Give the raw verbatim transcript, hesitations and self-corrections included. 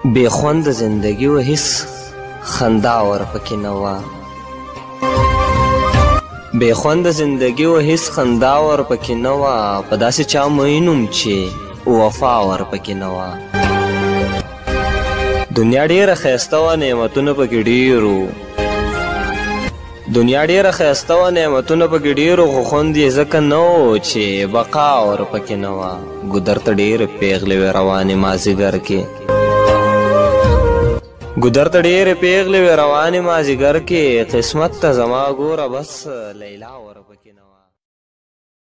بې خوند زندګي و هیڅ خندا ورپکې نه وه بې خوند زندګي و هیڅ خندا ورپکې نه وه په داسې چا مینوم چې وفا ورپکې نه وه دنیا ډېره ښایسته وه نعمتونه پکې ډېرو دنیا ډېره ښایسته وه نعمتونه پکې ډېرو خو خوند یې ځکه نه و چې بقا ورپکې نه وه ګودر ته ډېرې پېغلې وې روانې مازدیګر کې ګودر ته ډېرې پېغلې وې روانې مازدیګر کې قسمت ته زما ګوره بس لیلا ورپکې